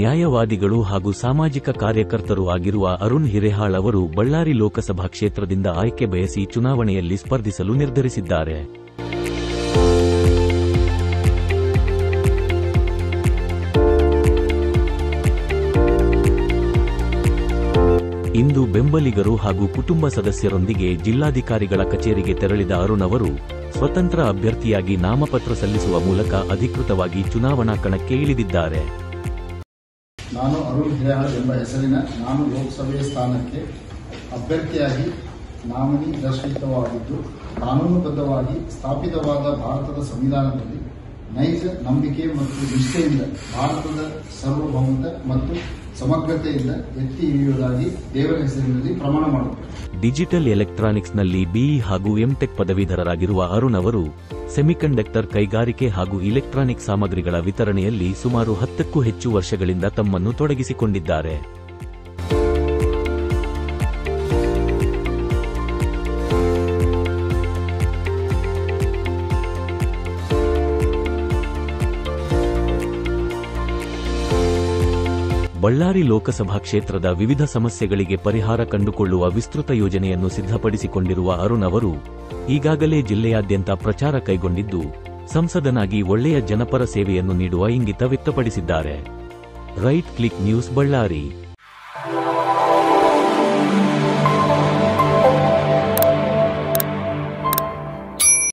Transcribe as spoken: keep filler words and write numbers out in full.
ನ್ಯಾಯವಾದಿಗಳು ಹಾಗೂ ಸಾಮಾಜಿಕ ಕಾರ್ಯಕರ್ತರು ಆಗಿರುವ ಅರುಣ್ ಹಿರೇಹಾಳ್ ಅವರು ಬಳ್ಳಾರಿ ಲೋಕಸಭಾ ಕ್ಷೇತ್ರದಿಂದ ಆಯ್ಕೆ ಬಯಸಿ ಚುನಾವಣೆಯಲ್ಲಿ ಸ್ಪರ್ಧಿಸಲು ನಿರ್ಧರಿಸಿದ್ದಾರೆ. ಇಂದು ಬೆಂಬಲಿಗರು ಹಾಗೂ ಕುಟುಂಬ ಸದಸ್ಯರೊಂದಿಗೆ ಜಿಲ್ಲಾಧಿಕಾರಿಗಳ ಕಚೇರಿಗೆ ತೆರಳಿದ ಅರುಣ್ ಅವರು ಸ್ವತಂತ್ರ ಅಭ್ಯರ್ಥಿಯಾಗಿ ನಾಮಪತ್ರ ಸಲ್ಲಿಸುವ ಮೂಲಕ ಅಧಿಕೃತವಾಗಿ ಚುನಾವಣಾ ಕಣಕ್ಕೆ ಇಳಿದಿದ್ದಾರೆ. ನಾನು ಅರುಣ್ ಹಿರೇಹಾಳ್ ಎಂಬ ಹೆಸರಿನ ನಾನು ಲೋಕಸಭೆಯ ಸ್ಥಾನಕ್ಕೆ ಅಭ್ಯರ್ಥಿಯಾಗಿ ನಾಮಿನಿ ದರ್ಶಿತವಾಗಿದ್ದು, ಕಾನೂನುಬದ್ಧವಾಗಿ ಸ್ಥಾಪಿತವಾದ ಭಾರತದ ಸಂವಿಧಾನದಲ್ಲಿ ನೈಜ ನಂಬಿಕೆ ಮತ್ತು ನಿಷ್ಠೆಯಿಂದ ಭಾರತದ ಸಾರ್ವಭೌಮತ ಮತ್ತು ಸಮಗ್ರತೆಯಿಂದ ಎತ್ತಿ ಹಿಡಿಯುವುದಾಗಿ ದೇವರ ಹೆಸರಿನಲ್ಲಿ ಪ್ರಮಾಣ ಮಾಡುತ್ತೇನೆ. ಡಿಜಿಟಲ್ ಎಲೆಕ್ಟ್ರಾನಿಕ್ಸ್ನಲ್ಲಿ ಬಿಇ ಹಾಗೂ ಎಂಟೆಕ್ ಪದವೀಧರರಾಗಿರುವ ಅರುಣ್ ಅವರು ಸೆಮಿಕಂಡಕ್ಟರ್ ಕೈಗಾರಿಕೆ ಹಾಗೂ ಇಲೆಕ್ಟ್ರಾನಿಕ್ ಸಾಮಗ್ರಿಗಳ ವಿತರಣೆಯಲ್ಲಿ ಸುಮಾರು ಹತ್ತಕ್ಕೂ ಹೆಚ್ಚು ವರ್ಷಗಳಿಂದ ತಮ್ಮನ್ನು ತೊಡಗಿಸಿಕೊಂಡಿದ್ದಾರೆ. ಬಳ್ಳಾರಿ ಲೋಕಸಭಾ ಕ್ಷೇತ್ರದ ವಿವಿಧ ಸಮಸ್ಯೆಗಳಿಗೆ ಪರಿಹಾರ ಕಂಡುಕೊಳ್ಳುವ ವಿಸ್ತೃತ ಯೋಜನೆಯನ್ನು ಸಿದ್ಧಪಡಿಸಿಕೊಂಡಿರುವ ಅರುಣ್ ಅವರು ಈಗಾಗಲೇ ಜಿಲ್ಲೆಯಾದ್ಯಂತ ಪ್ರಚಾರ ಕೈಗೊಂಡಿದ್ದು, ಸಂಸದನಾಗಿ ಒಳ್ಳೆಯ ಜನಪರ ಸೇವೆಯನ್ನು ನೀಡುವ ಇಂಗಿತ ವ್ಯಕ್ತಪಡಿಸಿದ್ದಾರೆ. Right Click News Ballari.